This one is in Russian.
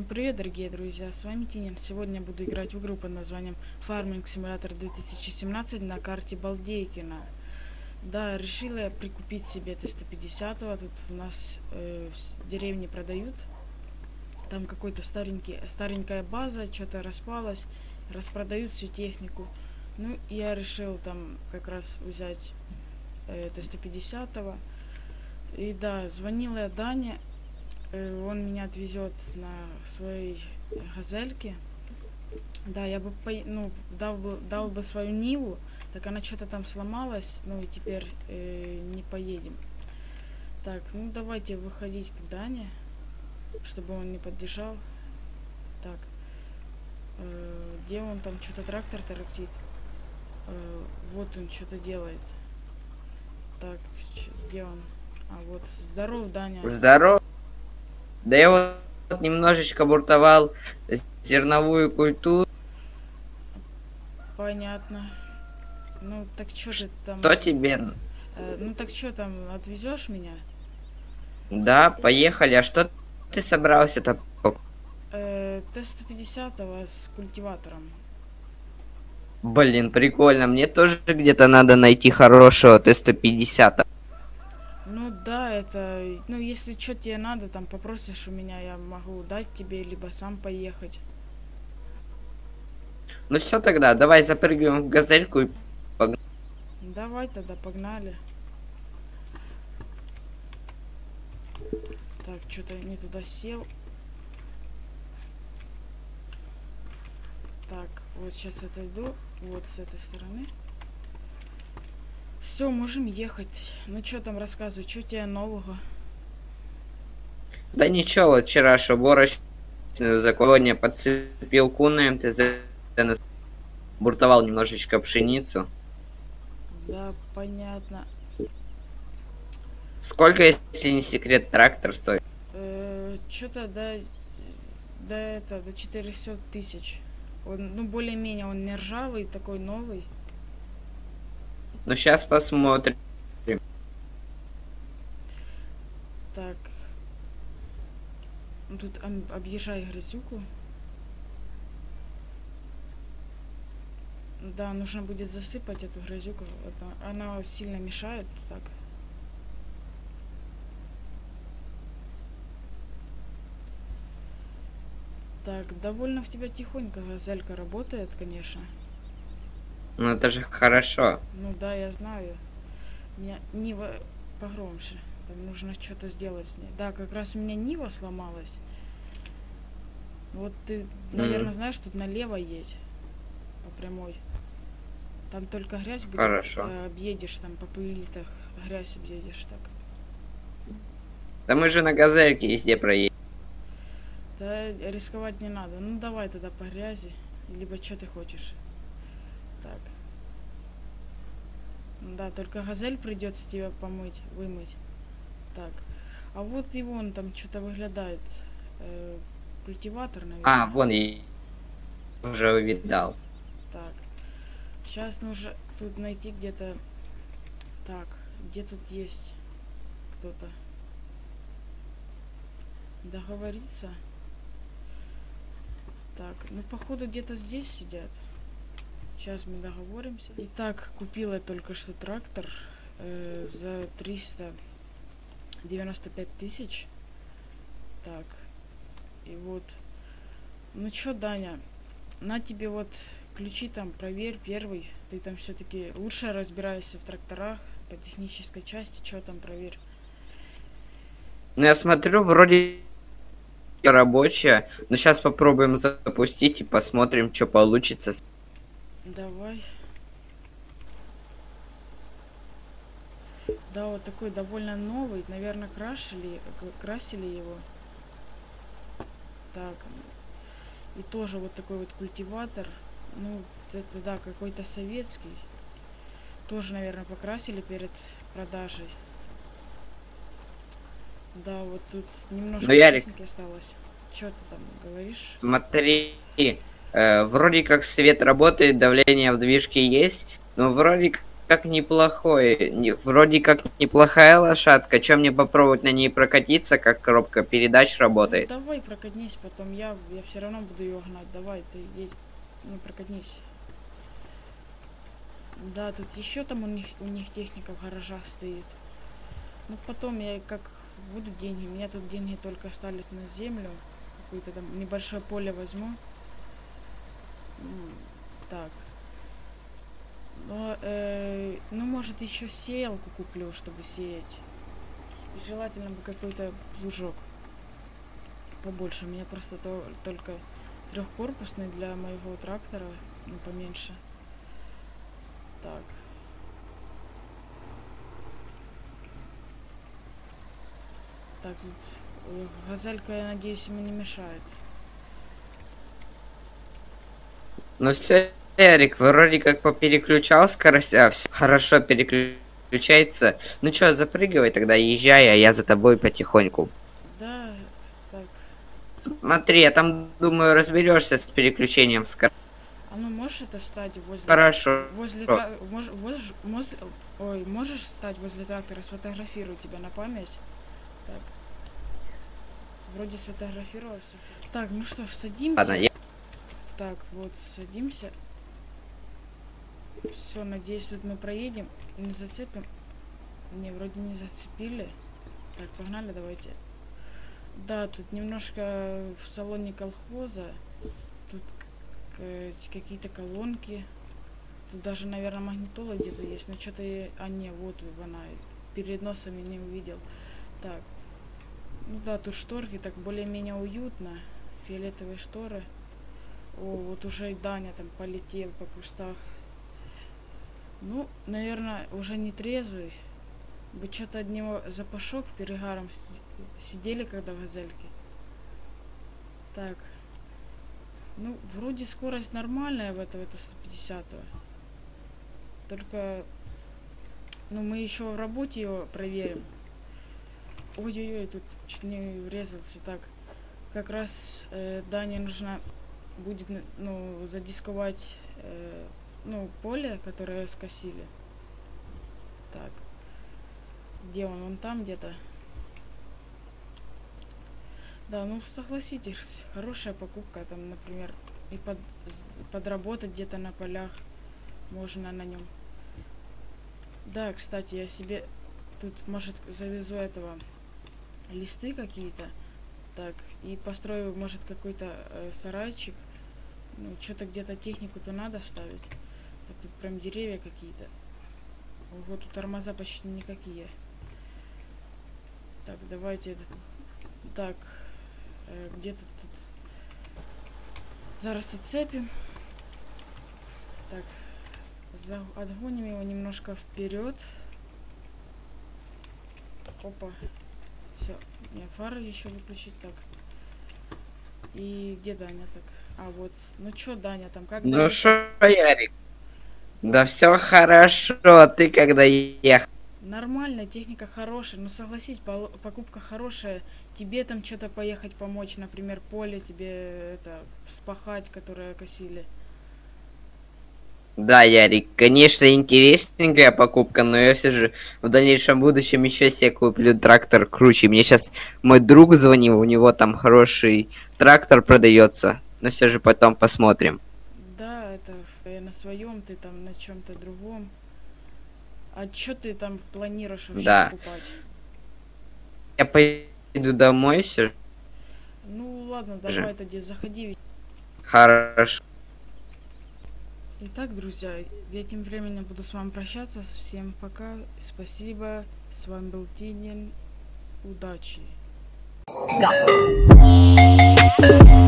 Всем привет, дорогие друзья, с вами Тинин. Сегодня я буду играть в игру под названием Farming Simulator 2017 на карте Балдейкина. Да, решила я прикупить себе Т-150. Тут у нас в деревне продают. Там какой-то старенькая база, что-то распалась, распродают всю технику. Ну, я решил там как раз взять Т-150. И да, звонила я Дане. Он меня отвезет на своей газельке. Да, я бы дал бы свою Ниву, так она что-то там сломалась, ну и теперь не поедем. Так, ну давайте выходить к Дане, чтобы он не подъезжал. Так, где он там что-то трактор тарахтит? Вот он что-то делает. Так, где он? А вот, здоров, Даня. Здоров. Да я вот немножечко буртовал зерновую культуру. Понятно. Ну так что ты там? Что тебе? Ну так что там, отвезешь меня? Да, поехали. А что ты собрался-то? Т-150 с культиватором. Блин, прикольно. Мне тоже где-то надо найти хорошего Т-150. Ну да, это... Ну если что тебе надо, там попросишь у меня, я могу дать тебе, либо сам поехать. Ну все тогда, давай запрыгиваем в газельку и погнали. Давай тогда, погнали. Так, что-то не туда сел. Так, вот сейчас отойду, вот с этой стороны. Все, можем ехать. Ну что там рассказывай, что у тебя нового? Да ничего, вот вчера уборочную сегодня подцепил куна МТЗ, буртовал немножечко пшеницу. Да, понятно. Сколько, если не секрет, трактор стоит? Что-то до 400 тысяч. Он, ну, более-менее он не ржавый, такой новый. Ну, сейчас посмотрим. Так. Ну, тут объезжай грязюку. Да, нужно будет засыпать эту грязюку. Она сильно мешает. Так. Так, довольно в тебя тихонько газелька работает, конечно. Ну, это же хорошо. Ну да, я знаю. У меня Нива погромче. Там нужно что-то сделать с ней. Да, как раз у меня Нива сломалась. Вот ты, наверное, знаешь, тут налево есть. По прямой. Там только грязь будет. Хорошо. Объедешь там по пылитах. Грязь объедешь так. Да мы же на газельке везде проедем. Да, рисковать не надо. Ну давай тогда по грязи. Либо что ты хочешь. Так. Да, только газель придется тебе помыть, вымыть. Так. А вот и вон там что-то выглядает. Культиватор, наверное. А, вон я уже увидал. Так. Сейчас нужно тут найти где-то. Так, где тут есть кто-то? Договориться. Так, ну походу где-то здесь сидят. Сейчас мы договоримся. Итак, купила я только что трактор за 395 тысяч. Так. И вот. Ну чё, Даня, на тебе вот ключи там, проверь первый. Ты там все-таки лучше разбираешься в тракторах, по технической части, что там проверь. Ну я смотрю, вроде рабочая. Но сейчас попробуем запустить и посмотрим, что получится. Давай. Да, вот такой довольно новый. Наверное, красили его. Так. И тоже вот такой вот культиватор. Ну, это да, какой-то советский. Тоже, наверное, покрасили перед продажей. Да, вот тут немножко техники осталось. Что ты там говоришь? Смотри, вроде как свет работает, давление в движке есть, но вроде как неплохой, вроде как неплохая лошадка. Чем мне попробовать на ней прокатиться, как коробка передач работает? Ну, давай прокатнись, потом я все равно буду ее гнать. Давай, ты едь, ну прокатнись. Да, тут еще там у них техника в гаражах стоит. Ну потом я как будут деньги, у меня тут деньги только остались на землю. Какое-то там небольшое поле возьму. Так. Но, ну, может, еще сеялку куплю, чтобы сеять. И желательно бы какой-то плужок побольше. У меня просто только трехкорпусный для моего трактора, ну, поменьше. Так. Так, тут газелька, я надеюсь, ему не мешает. Ну все, Эрик, вроде как попереключал скорость, а все хорошо переключается. Ну чё, запрыгивай тогда, езжай, а я за тобой потихоньку. Да, так. Смотри, я там, думаю, разберешься с переключением скорости. А ну можешь это стать возле... Хорошо. Можешь стать возле трактора, сфотографирую тебя на память. Так. Вроде сфотографировал все. Так, ну что ж, садимся. Ладно, Так, вот, садимся. Все, надеюсь, тут мы проедем. Не зацепим. Не, вроде не зацепили. Так, погнали, давайте. Да, тут немножко в салоне колхоза. Тут какие-то колонки. Тут даже, наверное, магнитола где-то есть. Но что-то... А, не, вот она. Перед носом я не увидел. Так. Ну да, тут шторки, так более-менее уютно. Фиолетовые шторы. О, вот уже и Даня там полетел по кустах. Ну, наверное, уже не трезвый. Бы что-то от него запашок перегаром сидели, когда в газельке. Так. Ну, вроде скорость нормальная в этого 150-го. Только, ну, мы еще в работе его проверим. Ой-ой-ой, тут чуть не врезался. Так, как раз Дане нужно будет, ну, задисковать, ну, поле, которое скосили. Так. Где он? Он там где-то. Да, ну, согласитесь, хорошая покупка. Там, например, и подработать где-то на полях можно на нем. Да, кстати, я себе тут, может, завезу этого листы какие-то. Так, и построю, может, какой-то сарайчик. Ну, что-то где-то технику-то надо ставить. Так, тут прям деревья какие-то. Ого, тут тормоза почти никакие. Так, давайте... Так, где тут... Зараз отцепим. Так, отгоним его немножко вперед. Опа. Все. Мне фары еще выключить. Так. И где Даня так? А вот. Ну чё, Даня там? Как ну Даня? шо, Ярик? Да все хорошо, ты когда ехал? Нормально, техника хорошая. Ну согласись, покупка хорошая. Тебе там что-то поехать помочь, например, поле тебе это вспахать, которое косили. Да, Ярик, конечно, интересненькая покупка, но я все же в дальнейшем будущем еще себе куплю трактор круче. Мне сейчас мой друг звонил, у него там хороший трактор продается, но все же потом посмотрим. Да, это на своем, ты там на чем-то другом. А что ты там планируешь вообще покупать? Я пойду домой все. Ну ладно, давай тогда заходи. Хорошо. Итак, друзья, я тем временем буду с вами прощаться. Всем пока. Спасибо. С вами был Тинин. Удачи. Да.